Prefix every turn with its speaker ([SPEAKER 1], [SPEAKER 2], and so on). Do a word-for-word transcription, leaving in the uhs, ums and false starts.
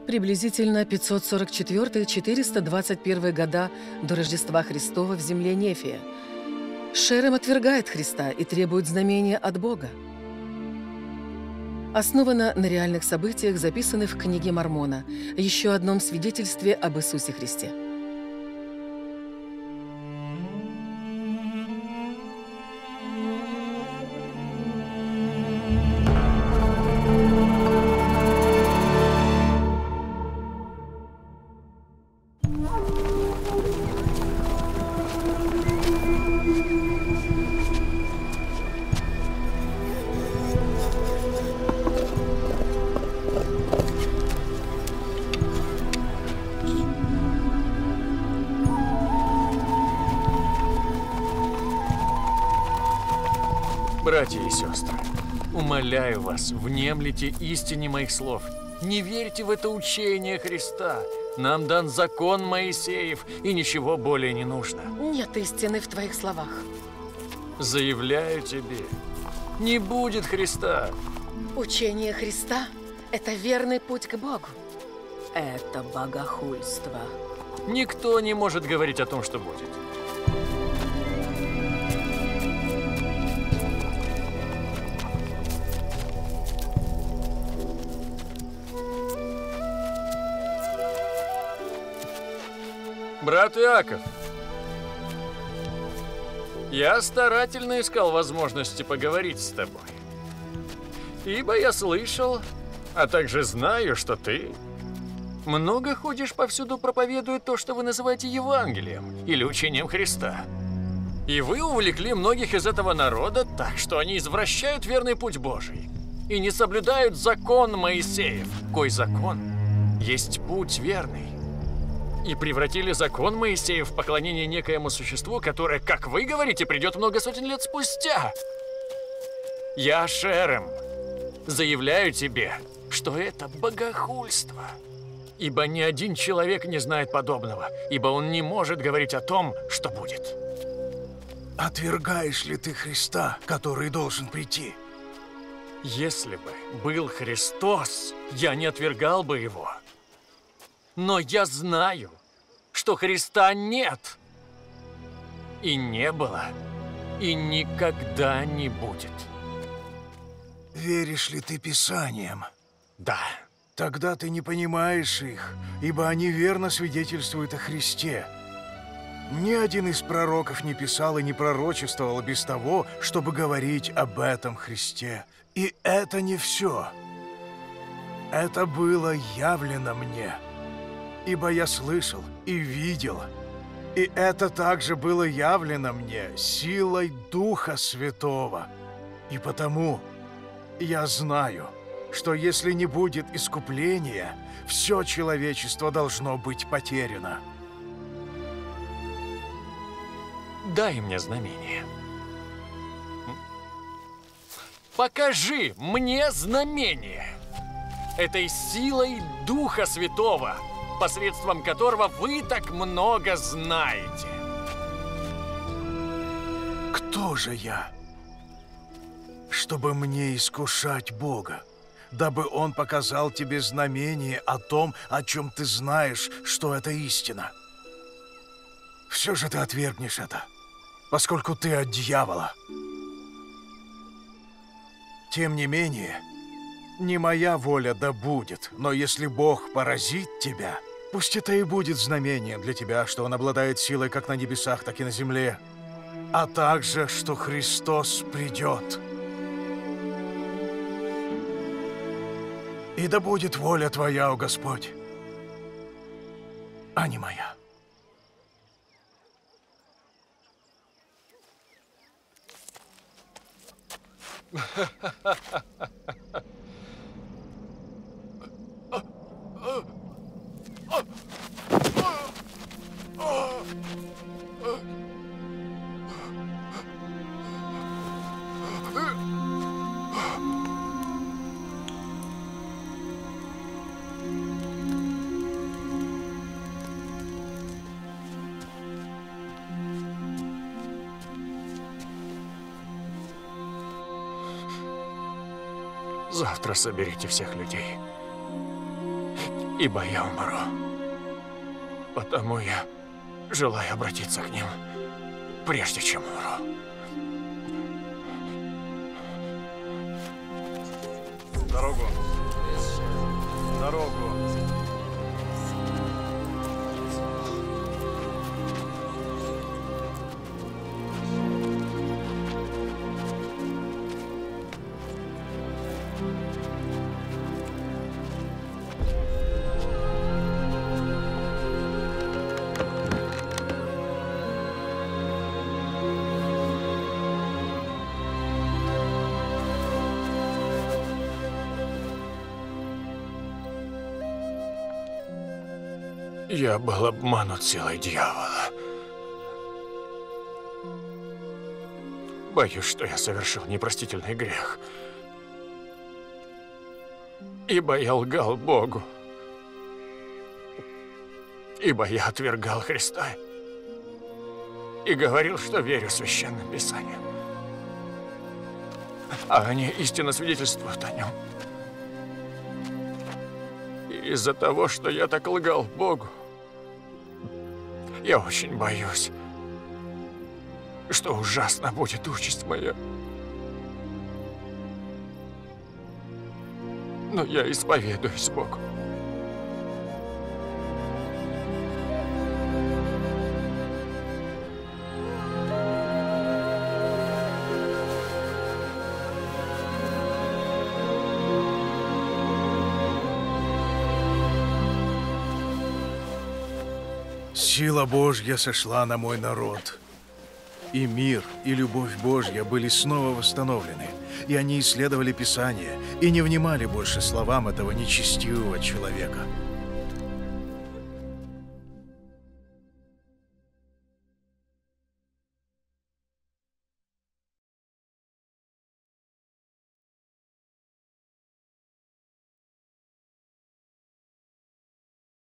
[SPEAKER 1] Приблизительно пятьсот сорок четвёртый — четыреста двадцать первый года до Рождества Христова в земле Нефия. Шерем отвергает Христа и требует знамения от Бога. Основано на реальных событиях, записанных в книге Мормона, еще одном свидетельстве об Иисусе Христе.
[SPEAKER 2] Братья и сестры, умоляю вас, внемлите истине моих слов. Не верьте в это учение Христа. Нам дан закон Моисеев, и ничего более не нужно.
[SPEAKER 1] Нет истины в твоих словах.
[SPEAKER 2] Заявляю тебе, не будет Христа.
[SPEAKER 1] Учение Христа – это верный путь к Богу. Это богохульство.
[SPEAKER 2] Никто не может говорить о том, что будет. Брат Иаков, я старательно искал возможности поговорить с тобой, ибо я слышал, а также знаю, что ты много ходишь повсюду, проповедуя то, что вы называете Евангелием или учением Христа. И вы увлекли многих из этого народа так, что они извращают верный путь Божий и не соблюдают закон Моисеев, кой закон есть путь верный. И превратили закон Моисеев в поклонение некоему существу, которое, как вы говорите, придет много сотен лет спустя. Я, Шерем, заявляю тебе, что это богохульство. Ибо ни один человек не знает подобного, ибо он не может говорить о том, что будет.
[SPEAKER 3] Отвергаешь ли ты Христа, который должен прийти?
[SPEAKER 2] Если бы был Христос, я не отвергал бы его. Но я знаю, что Христа нет, и не было, и никогда не будет.
[SPEAKER 3] Веришь ли ты Писаниям?
[SPEAKER 2] Да.
[SPEAKER 3] Тогда ты не понимаешь их, ибо они верно свидетельствуют о Христе. Ни один из пророков не писал и не пророчествовал без того, чтобы говорить об этом Христе. И это не все. Это было явлено мне. Ибо я слышал и видел, и это также было явлено мне силой Духа Святого. И потому я знаю, что если не будет искупления, все человечество должно быть потеряно.
[SPEAKER 2] Дай мне знамение. Покажи мне знамение этой силой Духа Святого, посредством которого вы так много знаете.
[SPEAKER 3] Кто же я, чтобы мне искушать Бога, дабы Он показал тебе знамение о том, о чем ты знаешь, что это истина? Все же ты отвергнешь это, поскольку ты от дьявола. Тем не менее, не моя воля да будет, но если Бог поразит тебя, пусть это и будет знамением для тебя, что Он обладает силой как на небесах, так и на земле, а также, что Христос придет. И да будет воля Твоя, о Господь, а не моя.
[SPEAKER 2] Завтра соберите всех людей ибо я умру. Потому я желаю обратиться к ним, прежде чем умру.
[SPEAKER 4] Дорогу. Дорогу.
[SPEAKER 2] Я был обманут силой дьявола. Боюсь, что я совершил непростительный грех. Ибо я лгал Богу. Ибо я отвергал Христа. И говорил, что верю Священным Писаниям. А они истинно свидетельствуют о нем. И из-за того, что я так лгал Богу, я очень боюсь, что ужасно будет участь моя. Но я исповедуюсь Богу.
[SPEAKER 3] Сила Божья сошла на мой народ. И мир, и любовь Божья были снова восстановлены. И они исследовали Писание, и не внимали больше словам этого нечестивого человека.